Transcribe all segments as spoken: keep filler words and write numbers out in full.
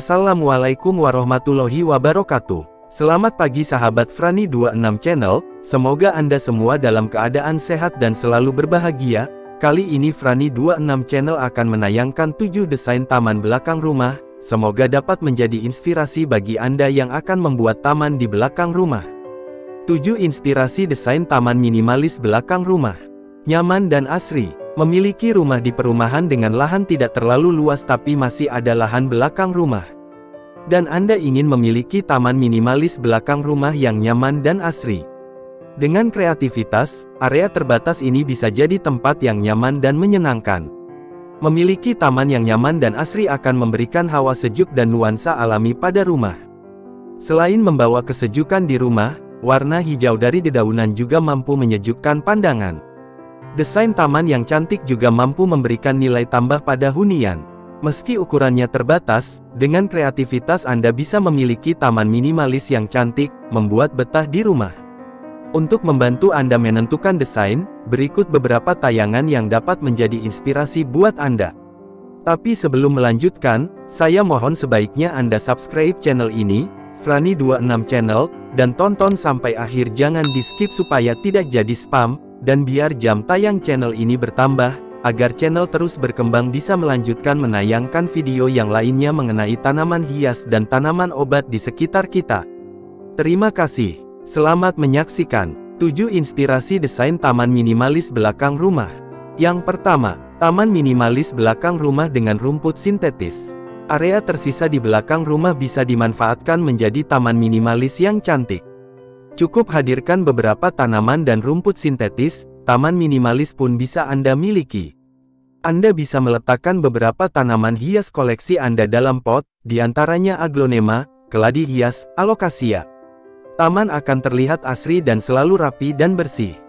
Assalamualaikum warahmatullahi wabarakatuh. Selamat pagi sahabat Frani dua puluh enam Channel, semoga Anda semua dalam keadaan sehat dan selalu berbahagia. Kali ini Frani dua puluh enam Channel akan menayangkan tujuh desain taman belakang rumah, semoga dapat menjadi inspirasi bagi Anda yang akan membuat taman di belakang rumah. tujuh Inspirasi desain taman minimalis belakang rumah. Nyaman dan asri. Memiliki rumah di perumahan dengan lahan tidak terlalu luas tapi masih ada lahan belakang rumah. Dan Anda ingin memiliki taman minimalis belakang rumah yang nyaman dan asri. Dengan kreativitas, area terbatas ini bisa jadi tempat yang nyaman dan menyenangkan. Memiliki taman yang nyaman dan asri akan memberikan hawa sejuk dan nuansa alami pada rumah. Selain membawa kesejukan di rumah, warna hijau dari dedaunan juga mampu menyejukkan pandangan. Desain taman yang cantik juga mampu memberikan nilai tambah pada hunian. Meski ukurannya terbatas, dengan kreativitas Anda bisa memiliki taman minimalis yang cantik, membuat betah di rumah. Untuk membantu Anda menentukan desain, berikut beberapa tayangan yang dapat menjadi inspirasi buat Anda. Tapi sebelum melanjutkan, saya mohon sebaiknya Anda subscribe channel ini, Frani dua puluh enam Channel, dan tonton sampai akhir, jangan di skip supaya tidak jadi spam. Dan biar jam tayang channel ini bertambah, agar channel terus berkembang bisa melanjutkan menayangkan video yang lainnya mengenai tanaman hias dan tanaman obat di sekitar kita. Terima kasih. Selamat menyaksikan. tujuh Inspirasi desain taman minimalis belakang rumah. Yang pertama, taman minimalis belakang rumah dengan rumput sintetis. Area tersisa di belakang rumah bisa dimanfaatkan menjadi taman minimalis yang cantik. Cukup hadirkan beberapa tanaman dan rumput sintetis, taman minimalis pun bisa Anda miliki. Anda bisa meletakkan beberapa tanaman hias koleksi Anda dalam pot, diantaranya aglonema, keladi hias, alokasia. Taman akan terlihat asri dan selalu rapi dan bersih.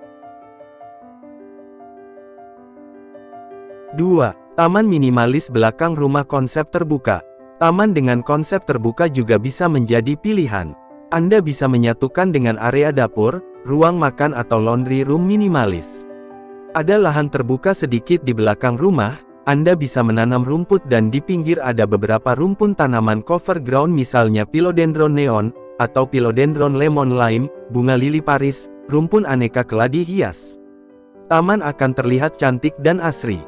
dua. Taman minimalis belakang rumah konsep terbuka. Taman dengan konsep terbuka juga bisa menjadi pilihan. Anda bisa menyatukan dengan area dapur, ruang makan atau laundry room minimalis. Ada lahan terbuka sedikit di belakang rumah, Anda bisa menanam rumput dan di pinggir ada beberapa rumpun tanaman cover ground misalnya philodendron neon, atau philodendron lemon lime, bunga lili Paris, rumpun aneka keladi hias. Taman akan terlihat cantik dan asri.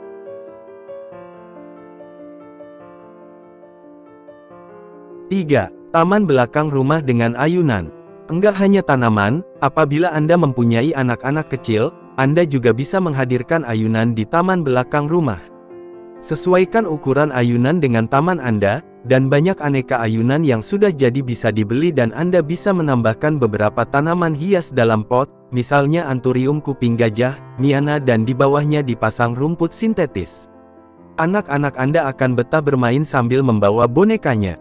tiga. Taman belakang rumah dengan ayunan. Enggak hanya tanaman, apabila Anda mempunyai anak-anak kecil, Anda juga bisa menghadirkan ayunan di taman belakang rumah. Sesuaikan ukuran ayunan dengan taman Anda, dan banyak aneka ayunan yang sudah jadi bisa dibeli dan Anda bisa menambahkan beberapa tanaman hias dalam pot, misalnya anturium kuping gajah, miana dan di bawahnya dipasang rumput sintetis. Anak-anak Anda akan betah bermain sambil membawa bonekanya.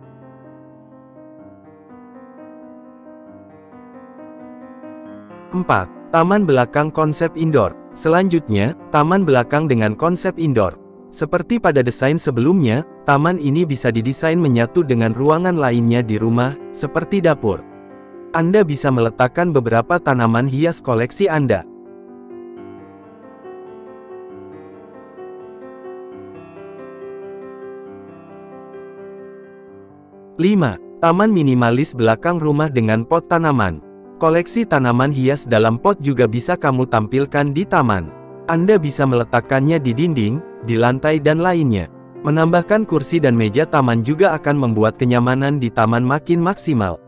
empat. Taman belakang konsep indoor. Selanjutnya, taman belakang dengan konsep indoor. Seperti pada desain sebelumnya, taman ini bisa didesain menyatu dengan ruangan lainnya di rumah, seperti dapur. Anda bisa meletakkan beberapa tanaman hias koleksi Anda. lima. Taman minimalis belakang rumah dengan pot tanaman. Koleksi tanaman hias dalam pot juga bisa kamu tampilkan di taman. Anda bisa meletakkannya di dinding, di lantai dan lainnya. Menambahkan kursi dan meja taman juga akan membuat kenyamanan di taman makin maksimal.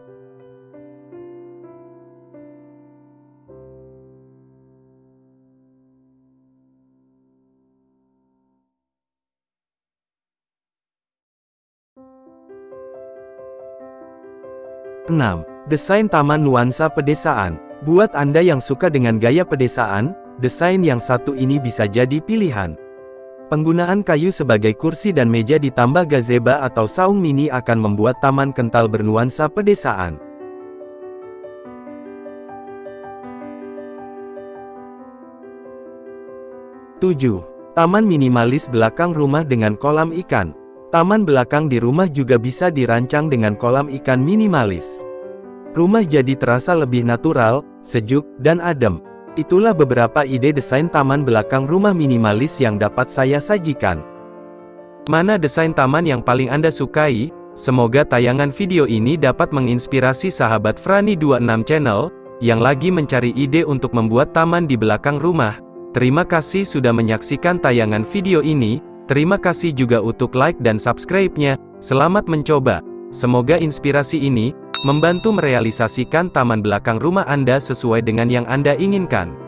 enam. Desain taman nuansa pedesaan. Buat Anda yang suka dengan gaya pedesaan, desain yang satu ini bisa jadi pilihan. Penggunaan kayu sebagai kursi dan meja ditambah gazebo atau saung mini akan membuat taman kental bernuansa pedesaan. tujuh. Taman minimalis belakang rumah dengan kolam ikan. Taman belakang di rumah juga bisa dirancang dengan kolam ikan minimalis. Rumah jadi terasa lebih natural, sejuk, dan adem. Itulah beberapa ide desain taman belakang rumah minimalis yang dapat saya sajikan. Mana desain taman yang paling Anda sukai? Semoga tayangan video ini dapat menginspirasi sahabat Frani dua puluh enam Channel, yang lagi mencari ide untuk membuat taman di belakang rumah. Terima kasih sudah menyaksikan tayangan video ini, terima kasih juga untuk like dan subscribe-nya, selamat mencoba. Semoga inspirasi ini, membantu merealisasikan taman belakang rumah Anda sesuai dengan yang Anda inginkan.